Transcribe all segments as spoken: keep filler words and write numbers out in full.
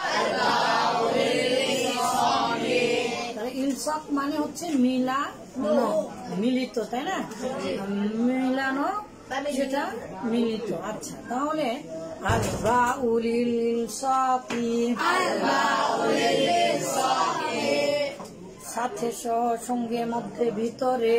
তাহলে ইলসাক মানে হচ্ছে মিলানো, মিলিত, তাই না? মিলানো সেটা মিলিত। আচ্ছা, তাহলে আল বাউল ইলসাকি, সাথে সহ সঙ্গে মধ্যে ভিতরে।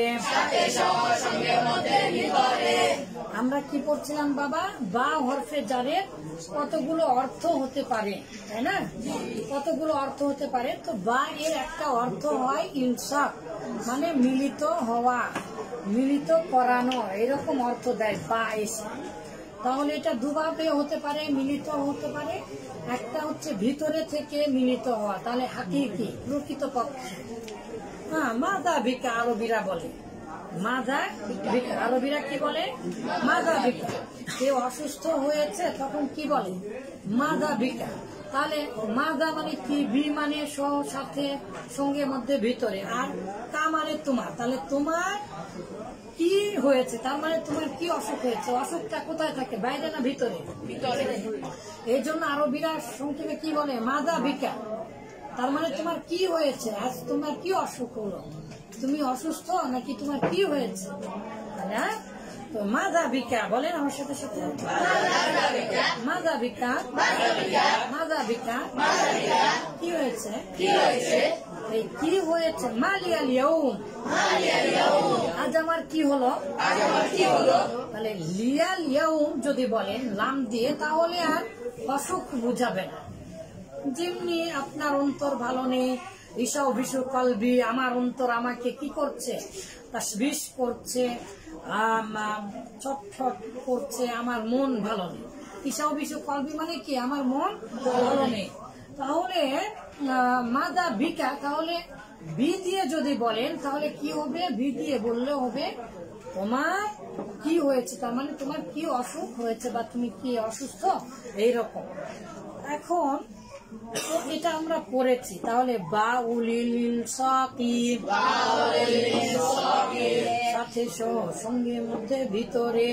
আমরা কি পড়ছিলাম বাবা? বা হরফে জারের কতগুলো অর্থ হতে পারে, তাই না? কতগুলো অর্থ হতে পারে। তো বা এর একটা অর্থ হয় ইলসাক, মানে মিলিত হওয়া, মিলিত করানো, এরকম অর্থ দেয় বা এসে। তাহলে এটা দুভাবে হতে পারে, মিলিত হতে পারে। একটা হচ্ছে ভিতরে থেকে মিলিত হওয়া, তাহলে হাকিকি, প্রকৃতপক্ষে। হ্যাঁ, মাদা ভিকা আরবিরা বলে, মাদা ভিকা আরবিরা কি বলে? মাদা ভিকা। কেউ অসুস্থ হয়েছে তখন কি বলে? মাদা ভিকা। তাহলে মাদা মানে কি? বি মানে সহ, সাথে, সঙ্গে মধ্যে ভিতরে, আর কা মানে তোমার। তাহলে তোমার কি হয়েছে, তার মানে তোমার কি অসুখ হয়েছে? অসুখটা কোথায় থাকে, বাইরে না ভিতরে? ভিতরে। এই জন্য আরবিরা সংক্ষেপে কি বলে? মাদা ভিকা। তার মানে তোমার কি হয়েছে, আজ তোমার কি অসুখ হলো, তুমি অসুস্থ নাকি তোমার কি হয়েছে? হ্যাঁ, তো মাদা ভিকা বলেন আমার সাথে সাথে। মাদা ভিকা, মাদা ভিকা, কি হয়েছে? কি হয়েছে? এই কি হয়েছে? মালিয়াল ইয়াউম, আজ আমার কি হলো? তাহলে লিয়াল ইয়াউম যদি বলেন লাম দিয়ে, তাহলে আর অসুখ বুঝাবে না। যেমনি আপনার অন্তর ভালো নেই, ঈশা অভিষু কলবি, আমার অন্তর আমাকে কি করছে? তাসবিশ করছে, ছটফট করছে, আমার মন ভালো নেই। ঈশা অভিষু কলবি মানে কি? আমার মন ভালো নেই। তাহলে মাদা বিকা, তাহলে বি দিয়ে যদি বলেন তাহলে কি হবে? বি দিয়ে বললে হবে তোমার কি হয়েছে, তার মানে তোমার কি অসুখ হয়েছে বা তুমি কি অসুস্থ, এইরকম। এখন তো এটা আমরা পড়েছি, তাহলে বা উলিল সাকি, সাথে সহ সঙ্গে মধ্যে ভিতরে।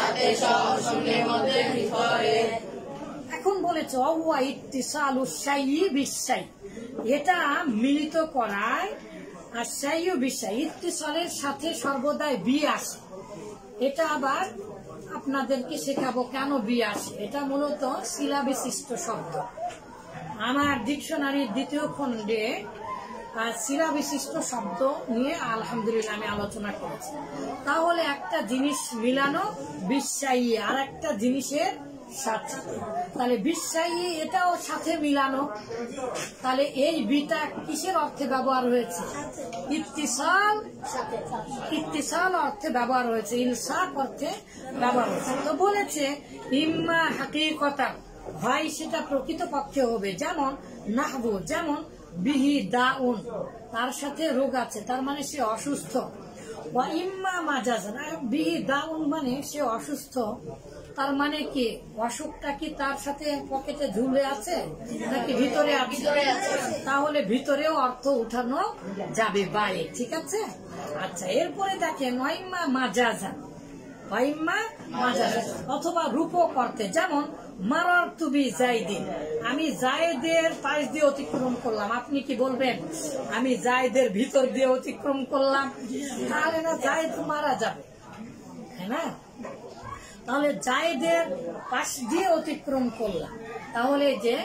এখন বলেছে অহুয়া ইত্তিসালু শাইই বিশাই, এটা মিলিত করায়। আর শাইউ বিশাই, ইত্তিসালের সাথে সর্বদাই বি আসে। এটা আবার আপনাদেরকে শেখাবো কেন বি আসে। এটা মূলত শিলা বিশিষ্ট শব্দ। আমার ডিকশনারির দ্বিতীয় খণ্ডে শিলা বিশিষ্ট শব্দ নিয়ে আলহামদুলিল্লাহ আমি আলোচনা করেছি। তাহলে একটা জিনিস মিলানো বিশ্বায়ী আর একটা জিনিসের সাথে, তাহলে বিশ্বায়ী এটাও সাথে মিলানো। তাহলে এই বিটা কিসের অর্থে ব্যবহার হয়েছে? ইত্তিসাল, ইত্তিসাল অর্থে ব্যবহার হয়েছে, ইলসাক অর্থে ব্যবহার হয়েছে। তো বলেছে ইম্মা হাকিকতান, হয় সেটা প্রকৃত পক্ষে হবে, যেমন নাহবু, যেমন বিহি দাউন, তার সাথে রোগ আছে, তার মানে সে অসুস্থ। বা ইম্মা মাজাজান, বিহি দাউন মানে সে অসুস্থ, তার মানে কি অসুখটা কি তার সাথে পকেটে ঝুলে আছে নাকি ভিতরে আছে? তাহলে ভিতরেও অর্থ উঠানো যাবে বাইরে, ঠিক আছে। আচ্ছা, এরপরে দেখেন ওয়াইম্মা মাজাজান, ওয়াইম্মা মাজাজান অথবা রূপক অর্থে, যেমন মারার তুবি জাইদিন, আমি জায়েদের পাশ দিয়ে অতিক্রম করলাম। আপনি কি বলবেন আমি জায়েদের ভিতর দিয়ে অতিক্রম করলাম? তাহলে না জায়েদ মারা যাবে, হ্যাঁ না? তাহলে জায়েদের পাশ দিয়ে অতিক্রম করলাম, তাহলে যে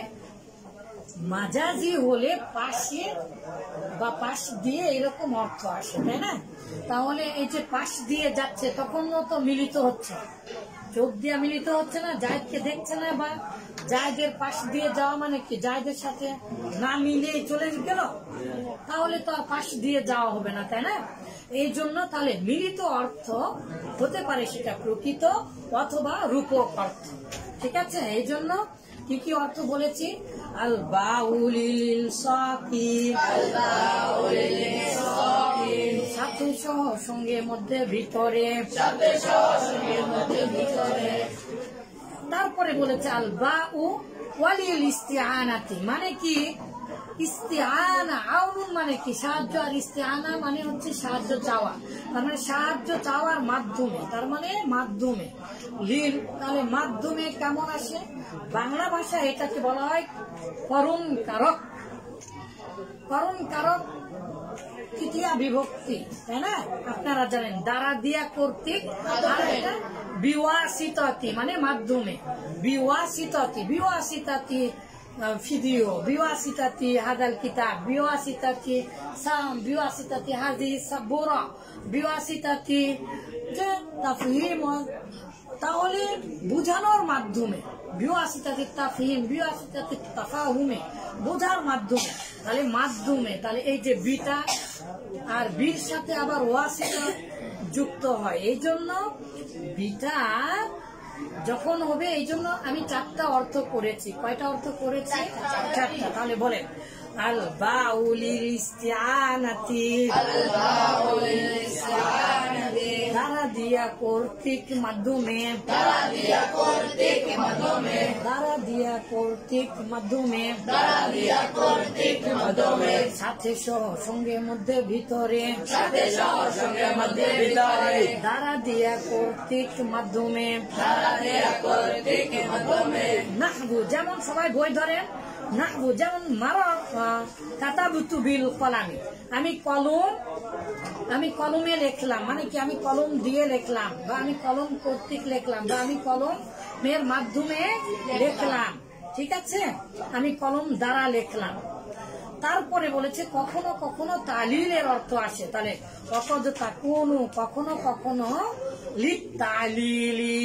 মাজাজি হলে পাশে বা পাশ দিয়ে এরকম অর্থ আসে, তাই না? তাহলে এই যে পাশ দিয়ে যাচ্ছে তখন তো মিলিত হচ্ছে, চোখ দিয়ে মিলিত হচ্ছে না, জায়েদকে দেখছে না। বা জায়েদের পাশ দিয়ে যাওয়া মানে কি জায়েদের সাথে না মিলিয়ে চলে গেল, তাহলে তো আর পাশ দিয়ে যাওয়া হবে না, তাই না? এই জন্য তাহলে মিলিত অর্থ হতে পারে সেটা প্রকৃত অথবা রূপক অর্থ, ঠিক আছে। এই জন্য কি কি অর্থ বলেছি? আল বাউলিল সাকি, সাথে সহ সঙ্গে মধ্যে ভিতরে। তারপরে বলেছে আল বাউ ওয়ালিল ইস্তিআনাতি, মানে কি ইস্তিআনা আউনুন মানে কি সাহায্য, আর ইস্তিআনা মানে হচ্ছে সাহায্য চাওয়া, তার মানে সাহায্য চাওয়ার মাধ্যমে, তার মানে মাধ্যমে লিল, তাহলে মাধ্যমে কেমন আসে? বাংলা ভাষায় এটাকে বলা হয় করণ কারক। করণ কারক তৃতীয়া বিভক্তি, তাই না? আপনারা জানেন দ্বারা দিয়া কর্তৃক, আর এটা বিওয়াসিতাতি মানে মাধ্যমে, বিওয়াসিতাতি বিওয়াসিতাতি ভিডিও, বিওয়াসিতাতি হাদাল কিতাব, বিওয়াসিতাতি সাম, বিওয়াসিতাতি হাদিস সাবুরা, বিওয়াসিতাতি যে তাফহিম, তাহলে বুঝানোর মাধ্যমে, বিওয়াসিতাতি তাফহিম, বিওয়াসিতাতি তাফাহুমে, বোঝার মাধ্যমে, তাহলে মাধ্যমে, তাহলে এই যে বিটা আর বির সাথে আবার ওয়াসিতা যুক্ত হয়, এই জন্য বিটা যখন হবে, এই জন্য আমি চারটা অর্থ করেছি। কয়টা অর্থ করেছি? চারটা। তাহলে বলেন আল বাউলিল ইস্তিআনাতি, দ্বারা দিয়া কর্তৃক মাধ্যমে, দ্বারা দিয়া কর্তৃক মাধ্যমে, দ্বারা দিয়া কর্তৃক মাধ্যমে, দ্বারা দিয়া কর্তৃক মাধ্যমে, সাথে সহ সঙ্গে মধ্যে ভিতরে, সাথে সহ সঙ্গে মধ্যে ভিতরে, দ্বারা দিয়া কর্তৃক মাধ্যমে, দ্বারা দিয়া কর্তৃক মাধ্যমে। নাহবু যেমন সবাই বই ধরেন, নাহবু যেমন মারা কাতাবতু বিল কলামি, আমি কলম, আমি কলমে লিখলাম, মানে কি আমি কলম দিয়ে লিখলাম, বা আমি কলম কর্তৃক লিখলাম, বা আমি কলমের মাধ্যমে লিখলাম, ঠিক আছে, আমি কলম দ্বারা লিখলাম। তারপরে বলেছে কখনো কখনো তালিলের অর্থ আসে, তাহলে অকদ তাকুনু কখনো কখনো লিতালিলি,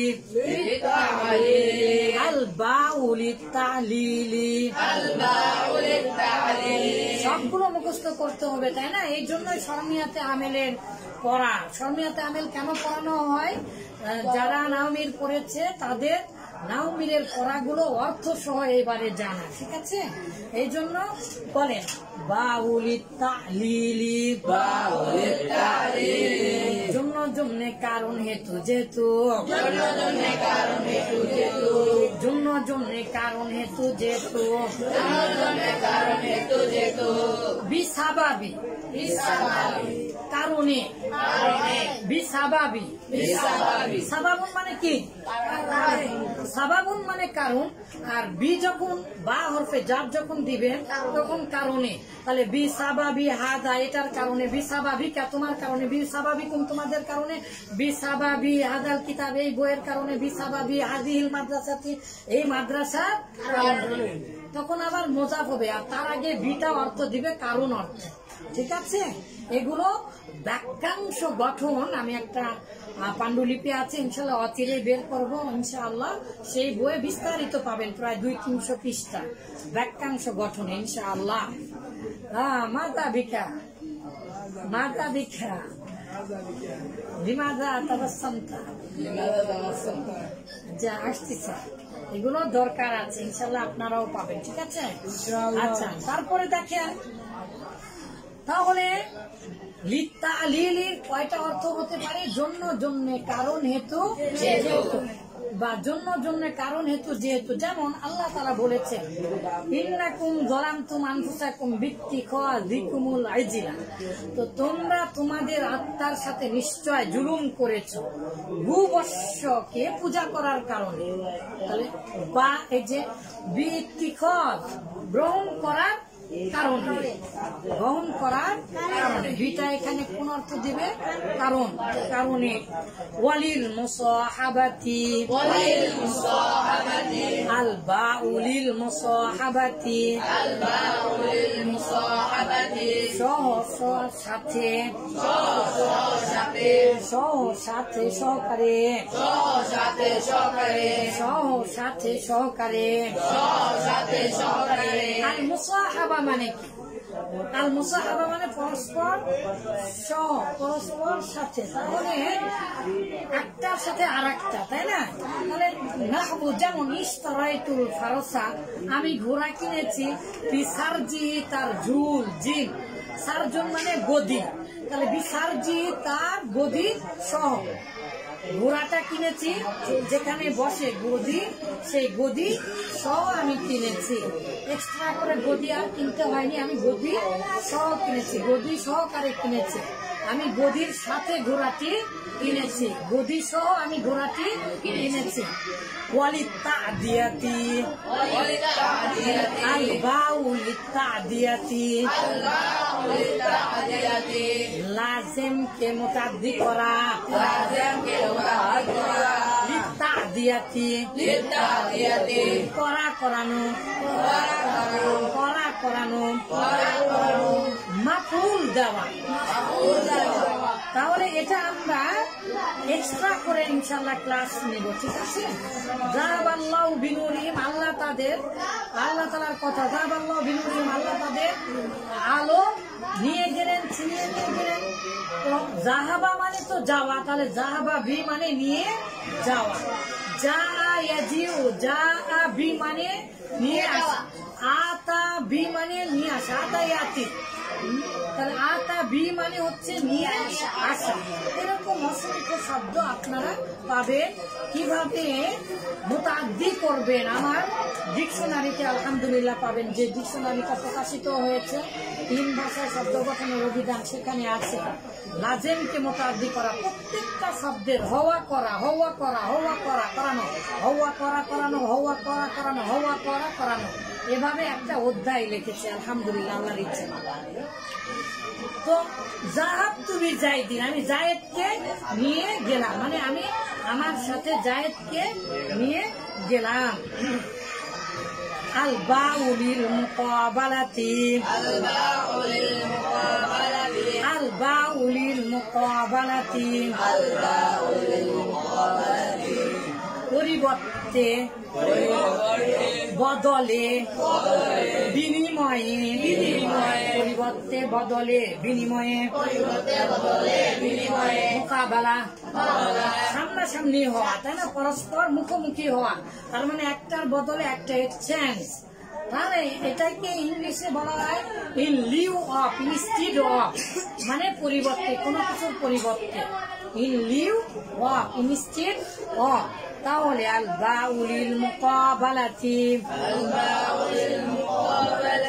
আল বাউলি তালিলি, আল বাউলি তালিলি, সবগুলো মুখস্থ করতে হবে, তাই না? এই জন্যই শর্মিয়াতে আমেলের পড়া। শর্মিয়াতে আমেল কেন পড়ানো হয়? যারা নাওমির পড়েছে তাদের নাওমিরের পড়াগুলো অর্থ সহ এবারে জানা, ঠিক আছে? এই জন্য বলেন বাউলি তালিলি, বাউলি তালিলি, জন্য জন্য কারণ হেতু যেহেতু, জন্য জন্য কারণ হেতু যেহেতু, জন্য জন্য কারণ হেতু যেহেতু, জন্য জন্য কারণ হেতু যেহেতু, বিসাবাবি, বিসাবাবি কারণে, কারণে, বিসাবাবি, বিসাবাবি, সাবাবুন মানে কি? সাবাবুন মানে কারণ, আর বি যখন বা হরফে জাব যখন দিবেন তখন কারণে, তাহলে বি সাবাবি হাদা এটার কারণে, বি সাবাবিকা তোমার কারণে, বি সাবাবিকুম তোমাদের কারণে, বি সাবাবি হাদাল কিতাব এই বইয়ের কারণে, বি সাবাবি হাদিহিল মাদ্রাসাতি এই মাদ্রাসার কারণে, তখন আবার মোজাফ হবে, আর তার আগে বিটা অর্থ দিবে কারণ অর্থ, ঠিক আছে? এগুলো বাক্যাংশ গঠন, আমি একটা পাণ্ডুলিপি আছে ইনশাল্লাহ অচিরে বের করবো ইনশাআল্লাহ, সেই বইয়ে বিস্তারিত পাবেন, প্রায় দুই তিনশো পৃষ্ঠা বাক্যাংশ গঠন ইনশাআল্লাহ। হ্যাঁ মাতা ভিকা, মাতা ভিকা, লিমাদা তাবাসসামতা, যা আসতেছে, এগুলো দরকার আছে ইনশাল্লাহ, আপনারাও পাবেন, ঠিক আছে? আচ্ছা, তারপরে দেখেন তাহলে লিতালিলির কয়টা অর্থ হতে পারে? জন্য জন্য কারণ হেতু যেহেতু, বা জন্য জন্য কারণ হেতু যেহেতু, যেমন আল্লাহ তাআলা বলেছেন ইন্নাকুম যালামতুম আনফুসাকুম বিত্তিখাযিকুমুল আইজিলা, তো তোমরা তোমাদের আত্মার সাথে নিশ্চয় জুলুম করেছো ভূবৎসকে পূজা করার কারণে, তাহলে বা এই যে বিত্তিখায গ্রহণ করার কারণে, গ্রহণ করার কারণে, দুইটা এখানে কোন অর্থ দিবে? কারণ, কারণে। ওয়ালিল মুসাহাবাতি, ওয়ালিল মুসাহাবাতি, আল বাউলিল মুসাহাবাতি, আল বাউলিল মুসাহাবাতি, সহ সাথে, সহ সাথে, সহ সাথে সহকারে, সহ সাথে সহকারে, সহ সাথে সহকারে, সহ সাথে সহকারে। আল মুসাহাবা মানে কি? আল মুসাহাবা মানে পরস্পর সহ, পরস্পর সাথে, তাহলে একটার সাথে আর একটা, তাই না? তাহলে নাহবু যেমন ইশতারাইতুল ফারসা, আমি ঘোড়া কিনেছি, বিসারজি তার ঝুল, জিন সারজন মানে গদি, তাহলে বিসারজি তার গদি সহ, ঘোড়াটা কিনেছি, যেখানে বসে গদি, সেই গদি সহ আমি কিনেছি। এক্সট্রা করে গদি আর কিনতে হয়নি, আমি গদি সহ কিনেছি, গদি সহকারে কিনেছি। আমি গদির সাথে ঘোড়াটি কিনেছি, গদি সহ আমি ঘোড়াটি কিনেছি। ওয়ালিতা দিয়াতি আল বাউলিতা দিয়াতি লাজেম কে মুতাদ্দি করা, লিতা দিয়াতি করা করানো, করা করানো, মাফুল দেওয়া। তাহলে এটা আমরা এক্সট্রা করে ইনশাল্লাহ ক্লাস নেব, ঠিক আছে? যাহাবাল্লাহু বিনুরিহিম, আল্লাহ তাদের, আল্লাহ তাআলার কথা, যাহাবাল্লাহু বিনুরিহিম, আল্লাহ তাদের আলো নিয়ে গেলেন, ছিনিয়ে নিয়ে গেলেন। তো জাহাবা মানে তো যাওয়া, তাহলে জাহাবা বি মানে নিয়ে যাওয়া। যা ইয়াজিউ, যা বি মানে নিয়ে আসা, আতা বি মানে নিয়ে আসা, আতা ইয়াতি, তাহলে আতা বি মানে হচ্ছে নিয়ে আসা। এরকম অসংখ্য শব্দ আপনারা পাবেন। কিভাবে মুতাদ্দি করবেন আমার ডিকশনারিতে আলহামদুলিল্লাহ পাবেন, যে ডিকশনারিটা প্রকাশিত হয়েছে তিন ভাষায় শব্দ গঠনের অভিধান, সেখানে আছে লাজেমকে মুতাদ্দি করা, প্রত্যেকটা শব্দের হওয়া করা, হওয়া করা, হওয়া করা করানো, হওয়া করা করানো, হওয়া করা করানো, হওয়া করা করানো, এভাবে একটা অধ্যায় লিখেছে আলহামদুলিল্লাহ আল্লাহর ইচ্ছে। তো জাহাব তুমি জায়েদিন, আমি জায়েদকে নিয়ে গেলাম, মানে আমি আমার সাথে জায়েদকে নিয়ে গেলাম। আল বাউলিল মুকাবালাতি, আল বাউলিল মুকাবালাতি, আল বাউলিল মুকাবালাতি, আল বাউলিল মুকাবালাতি, পরিবর্তে, বদলে, বিনিময়ে, পরিবর্তে বদলে বিনিময়ে, মোকাবেলা, সামনাসামনি হওয়া, তাই না? পরস্পর মুখোমুখি হওয়া, তার মানে একটার বদলে একটা এক্সচেঞ্জ। তাহলে এটাকে ইংলিশে বলা হয় in lieu of, instead of, মানে পরিবর্তে, কোনো কিছুর পরিবর্তে, in lieu of, instead of. তাহলে আল বাউলিল মুকাবালাতি, আল বাউলিল